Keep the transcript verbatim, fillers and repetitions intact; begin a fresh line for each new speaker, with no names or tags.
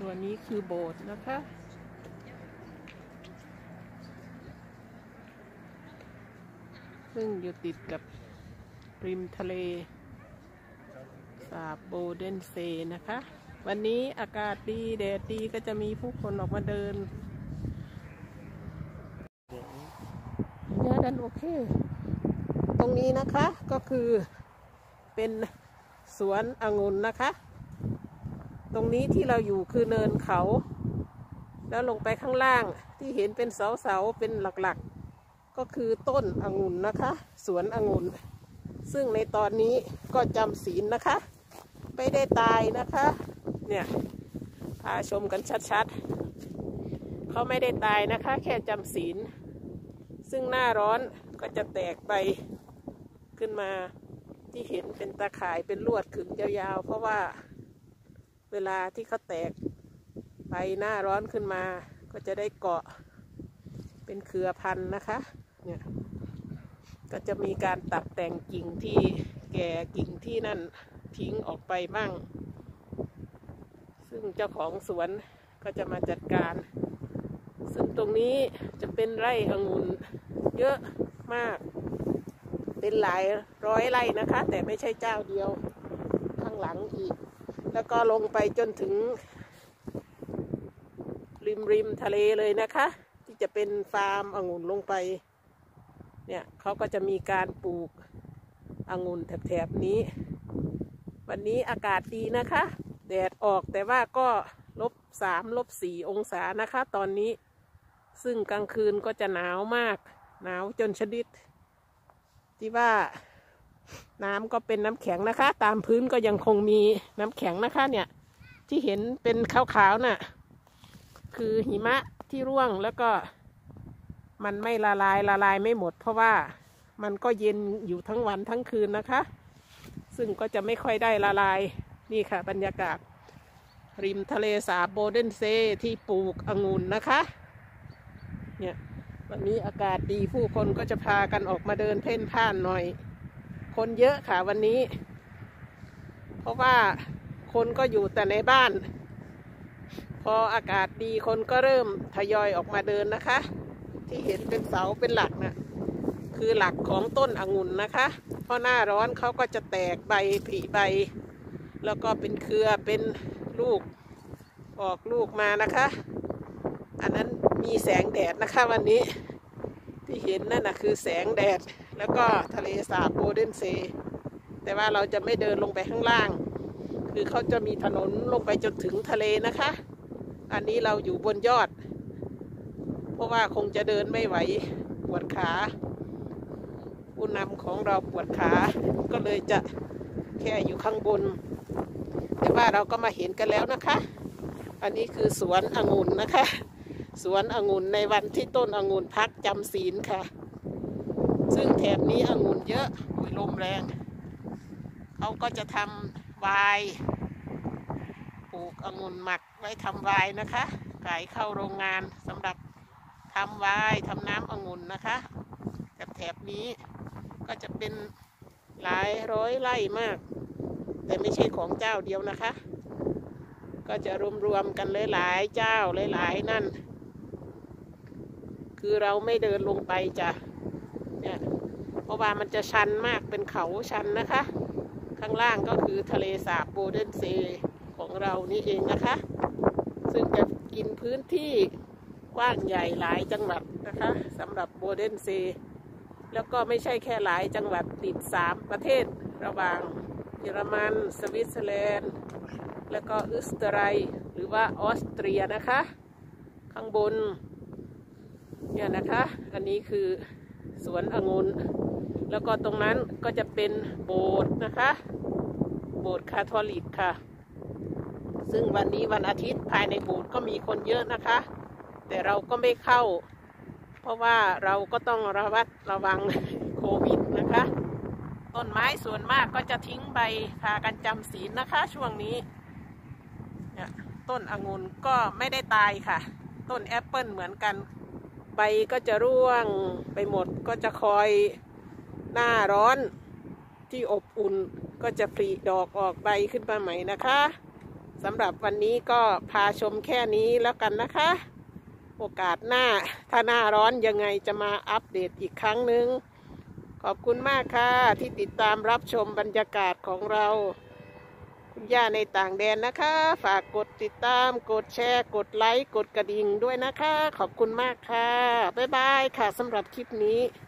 ตัวนี้คือโบสถ์นะคะซึ่งอยู่ติดกับริมทะเลสาบโบเดนเซนะคะวันนี้อากาศดีแดดดีก็จะมีผู้คนออกมาเดินเนี่ยดันโอเคตรงนี้นะคะก็คือเป็นสวนองุ่นนะคะตรงนี้ที่เราอยู่คือเนินเขาแล้วลงไปข้างล่างที่เห็นเป็นเสาๆเป็นหลักๆก็คือต้นองุ่นนะคะสวนองุ่นซึ่งในตอนนี้ก็จำศีลนะคะไม่ได้ตายนะคะเนี่ยพาชมกันชัดๆเขาไม่ได้ตายนะคะแค่จำศีลซึ่งหน้าร้อนก็จะแตกใบขึ้นมาที่เห็นเป็นตาข่ายเป็นลวดขึงยาวๆเพราะว่าเวลาที่เขาแตกใบหน้าร้อนขึ้นมาก็จะได้เกาะเป็นเครือพันธุ์นะคะเนี่ยก็จะมีการตัดแต่งกิ่งที่แก่กิ่งที่นั่นทิ้งออกไปบ้างซึ่งเจ้าของสวนก็จะมาจัดการซึ่งตรงนี้จะเป็นไร่องุ่นเยอะมากเป็นหลายร้อยไร่นะคะแต่ไม่ใช่เจ้าเดียวข้างหลังอีกแล้วก็ลงไปจนถึงริมริมทะเลเลยนะคะที่จะเป็นฟาร์มองุ่นลงไปเนี่ยเขาก็จะมีการปลูกองุ่นแถบๆนี้วันนี้อากาศดีนะคะแดดออกแต่ว่าก็ลบสามลบสี่องศานะคะตอนนี้ซึ่งกลางคืนก็จะหนาวมากหนาวจนชนิดที่ว่าน้ำก็เป็นน้ำแข็งนะคะตามพื้นก็ยังคงมีน้ำแข็งนะคะเนี่ยที่เห็นเป็นขาวๆน่ะคือหิมะที่ร่วงแล้วก็มันไม่ละลายละลายไม่หมดเพราะว่ามันก็เย็นอยู่ทั้งวันทั้งคืนนะคะซึ่งก็จะไม่ค่อยได้ละลายนี่ค่ะบรรยากาศริมทะเลสาบโบเดนเซที่ปลูกองุ่นนะคะเนี่ยวันนี้อากาศดีผู้คนก็จะพากันออกมาเดินเพ่นพ่านหน่อยคนเยอะค่ะวันนี้เพราะว่าคนก็อยู่แต่ในบ้านพออากาศดีคนก็เริ่มทยอยออกมาเดินนะคะที่เห็นเป็นเสาเป็นหลักนะคือหลักของต้นองุ่นนะคะเพราะหน้าร้อนเขาก็จะแตกใบผลิใบแล้วก็เป็นเครือเป็นลูกออกลูกมานะคะอันนั้นมีแสงแดดนะคะวันนี้ที่เห็นนั่นนะคือแสงแดดแล้วก็ทะเลสาบโบเดนเซแต่ว่าเราจะไม่เดินลงไปข้างล่างคือเขาจะมีถนนลงไปจนถึงทะเลนะคะอันนี้เราอยู่บนยอดเพราะว่าคงจะเดินไม่ไหวปวดขาผู้นำของเราปวดขาก็เลยจะแค่อยู่ข้างบนแต่ว่าเราก็มาเห็นกันแล้วนะคะอันนี้คือสวนองุ่นนะคะสวนองุ่นในวันที่ต้นองุ่นพักจำศีลค่ะซึ่งแถบนี้องุ่นเยอะอุ้ยลมแรงเขาก็จะทำไวน์ปลูกองุ่นหมักไว้ทำไวน์นะคะขายเข้าโรงงานสำหรับทำไวน์ทำน้ำองุ่นนะคะแถบนี้ก็จะเป็นหลายร้อยไร่มากแต่ไม่ใช่ของเจ้าเดียวนะคะก็จะรวมๆกันหลายๆเจ้าหลายๆนั่นคือเราไม่เดินลงไปจ้ะเนี่ยเพราะว่ามันจะชันมากเป็นเขาชันนะคะข้างล่างก็คือทะเลสาบโบเดนเซของเรานี่เองนะคะซึ่งจะกินพื้นที่กว้างใหญ่หลายจังหวัดนะคะสำหรับโบเดนเซแล้วก็ไม่ใช่แค่หลายจังหวัดติดสามประเทศระหว่างเยอรมันสวิตเซอร์แลนด์แล้วก็ออสเตรียหรือว่าออสเตรียนะคะข้างบนเนี่ยนะคะอันนี้คือสวนองุ่นแล้วก็ตรงนั้นก็จะเป็นโบสถ์นะคะโบสถ์คาทอลิกค่ะซึ่งวันนี้วันอาทิตย์ภายในโบสถ์ก็มีคนเยอะนะคะแต่เราก็ไม่เข้าเพราะว่าเราก็ต้องระมัดระวังโควิดนะคะต้นไม้ส่วนมากก็จะทิ้งใบพากันจำศีลนะคะช่วงนี้เนี่ยต้นองุ่นก็ไม่ได้ตายค่ะต้นแอปเปิลเหมือนกันใบก็จะร่วงไปหมดก็จะคอยหน้าร้อนที่อบอุ่นก็จะผลิดอกออกใบขึ้นมาใหม่นะคะสำหรับวันนี้ก็พาชมแค่นี้แล้วกันนะคะ โอกาสหน้าถ้าหน้าร้อนยังไงจะมาอัปเดตอีกครั้งหนึ่งขอบคุณมากค่ะที่ติดตามรับชมบรรยากาศของเราคุณย่าในต่างแดนนะคะฝากกดติดตามกดแชร์กดไลค์กดกระดิ่งด้วยนะคะขอบคุณมากค่ะบ๊ายบายค่ะสำหรับคลิปนี้